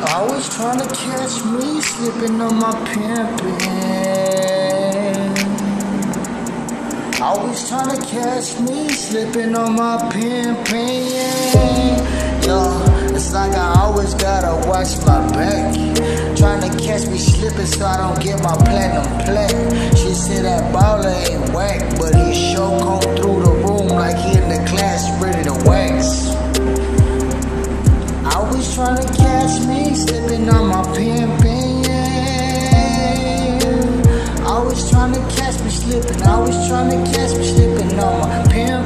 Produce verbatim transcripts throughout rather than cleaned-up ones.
Always trying to catch me slipping on my pimpin'. Always trying to catch me slipping on my pimpin'. Yeah. Yo, it's like I always gotta watch my back. Trying to catch me slipping so I don't get my platinum plaque. She said that baller ain't whack, but he sure come through the room like he in the class ready to wax. Always trying to catch me slipping on my pimpin', yeah. Always trying to catch me slipping. Always trying to catch me slipping on my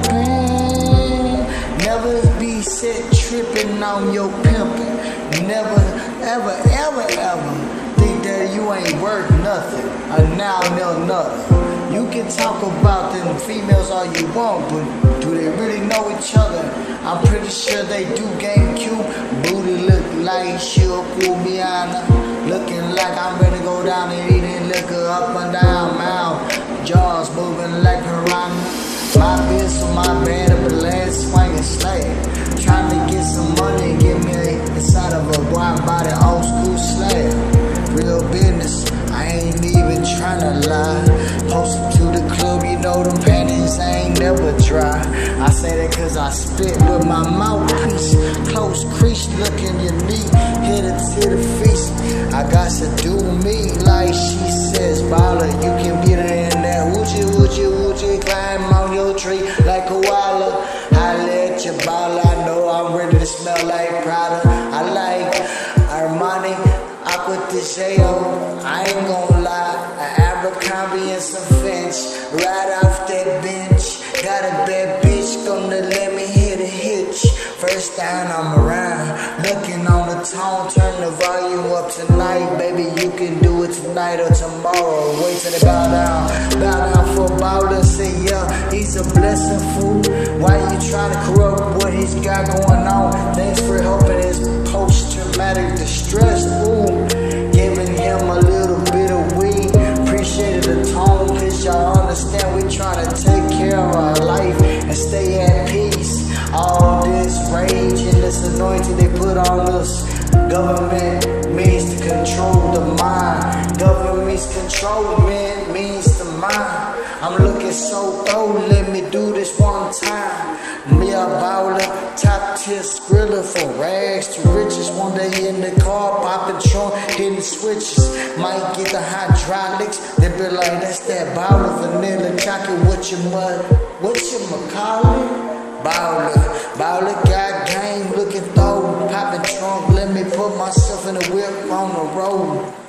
pimpin'. Never be set tripping on your pimpin'. Never, ever, ever, ever think that you ain't worth nothing. A now, nil, nothing. You can talk about them females all you want, but do they really know each other? I'm pretty sure they do. GameCube booty look like she'll cool me on. Looking like I'm ready to go down and eating liquor up and down mouth. Jaws moving like piranha. My bitch on my bed of the last swinging slave. Trying to get some money and get me inside of a wide body old school slave. Real business, I ain't even tryna lie. Posted to the club, you know them panties ain't never dry. I say that cause I spit with my mouthpiece. Close crease looking unique, hit it to the feast. I got to do me like she says, baller. You can beat her in that woochie, woochie, woochie. Climb on your tree like koala. I let you baller, I know I'm ready to smell like Prada. I like Armani, Aqua Tejeo. I ain't gon' lie, an Abercrombie and some Finch. Right off that bench, got a bad bitch gonna let me hit a hitch. First down, I'm around, looking on the tone. Turn the volume up tonight, baby. You can do it tonight or tomorrow. Wait till they bow down, bow down for a baller. Say yeah, he's a blessing, fool. Why you trying to corrupt what he's got going on? Thanks for helping his post-traumatic distress. Ooh, giving him a little bit of weed. Appreciated the tone, cause y'all understand we trying to take care of our life and stay at peace. All this rage and this anointing they put on us. Government means to control the mind. Government means control, man, means the mind. I'm looking so throw, let me do this one time. Me a baller, top tier skrilla, from rags to riches. One day in the car, popping trunk, hitting switches. Might get the hydraulics, they be like, that's that baller, vanilla chocolate. What you mud, what you call it? Baller, baller got game, looking throw, popping trunk. Let me put myself in the whip on the road.